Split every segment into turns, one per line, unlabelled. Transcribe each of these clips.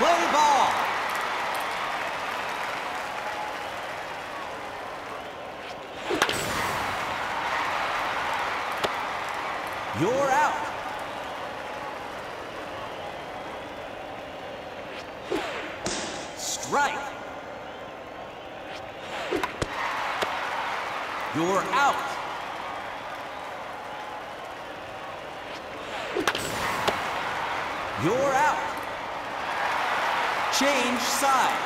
Play ball. You're out. Strike. You're out. You're out. Change sides.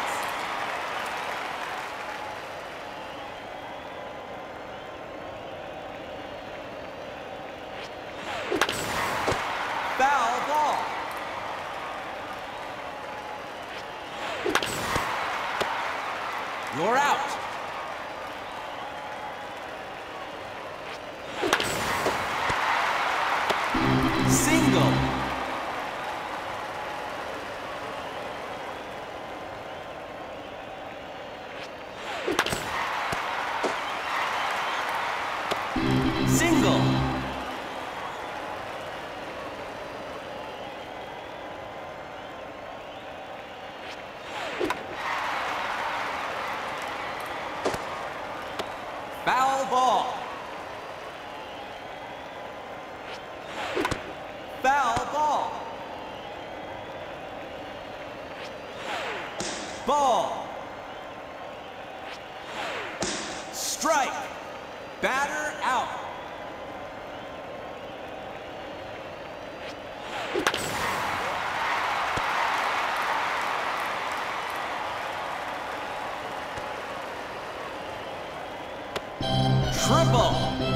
Foul ball. You're out. Single. Single. Foul ball. Foul ball. Ball. Strike. Batter out. Triple.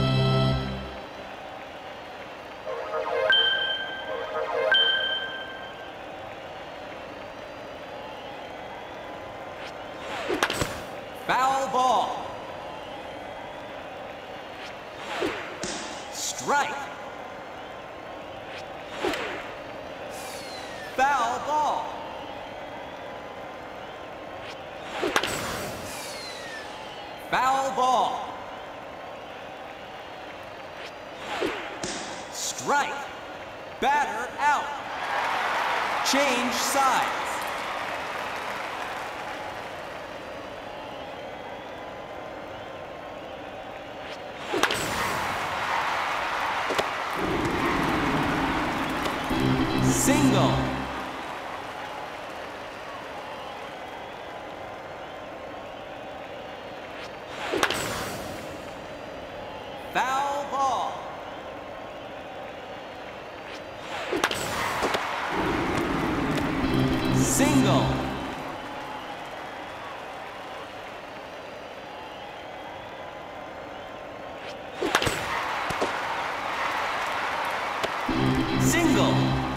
Foul ball. Strike. Foul ball. Foul ball. Strike. Batter out. Change sides. Single. Foul ball. Single. Single.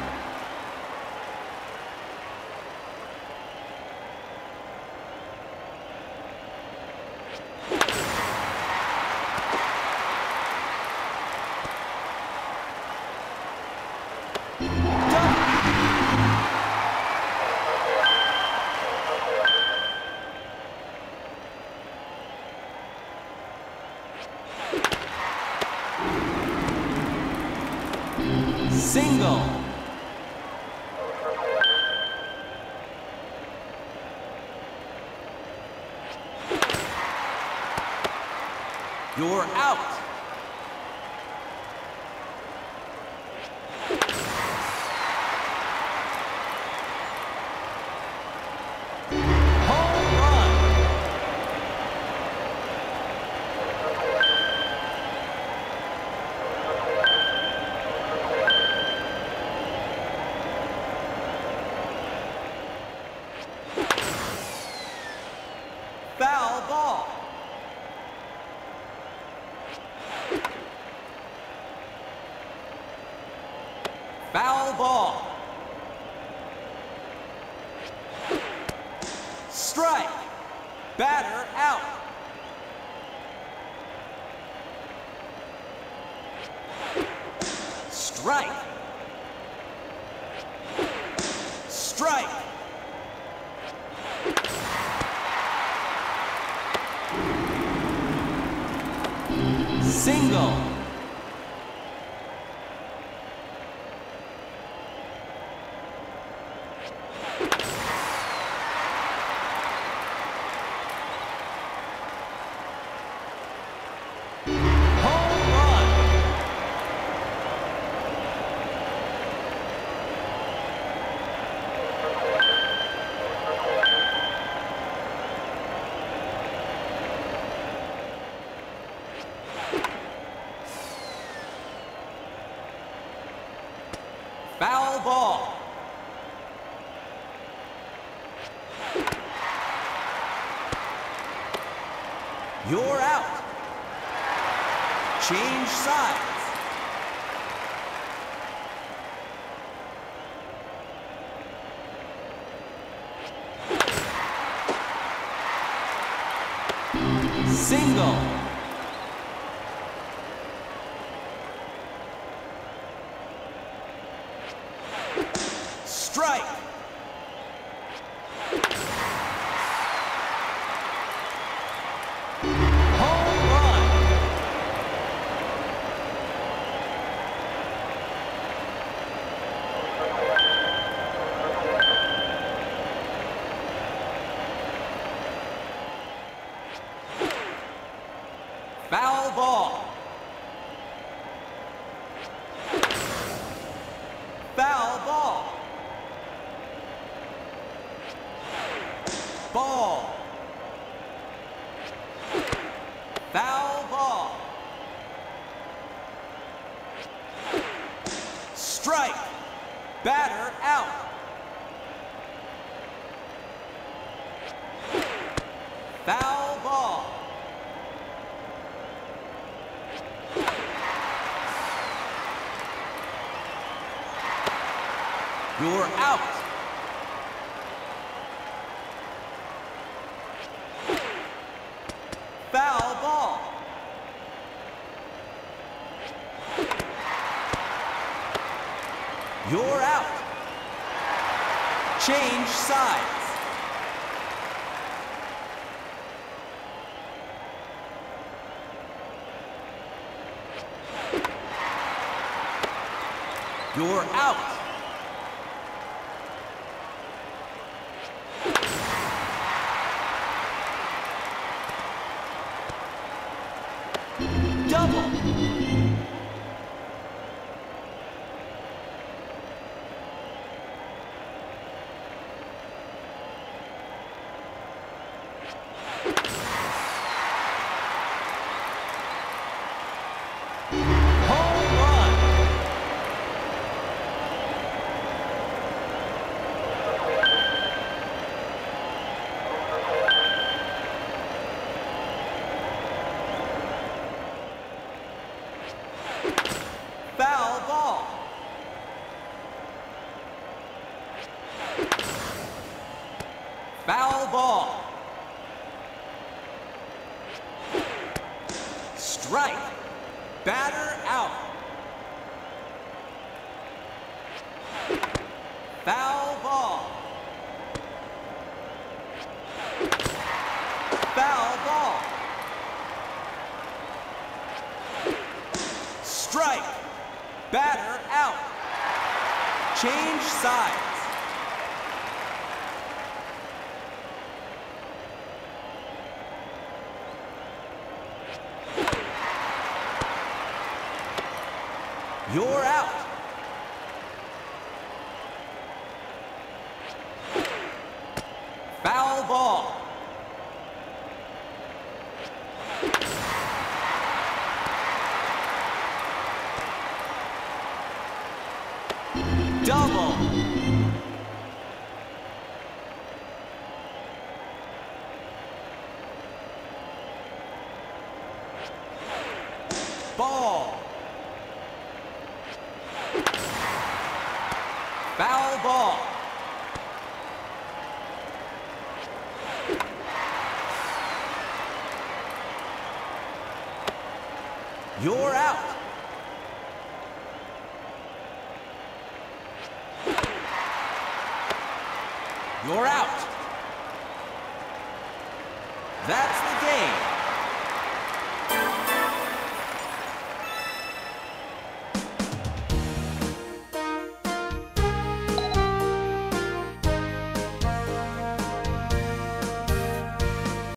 Single. You're out. Home run. Foul ball. Foul ball. Strike. Batter out. Strike. Strike. Single. Foul ball. You're out. Change sides. Single. Strike. Home run. Foul ball. Foul ball. Ball. Foul ball. Strike. Batter out. Foul ball. You're out. Foul ball. You're out. Change sides. You're out. Double. Home run. Foul ball. Foul ball. Strike. Batter out. Foul ball. Foul ball. Strike. Batter out. Change sides. You're out. Foul ball. Double. Ball. Foul ball. You're out. You're out.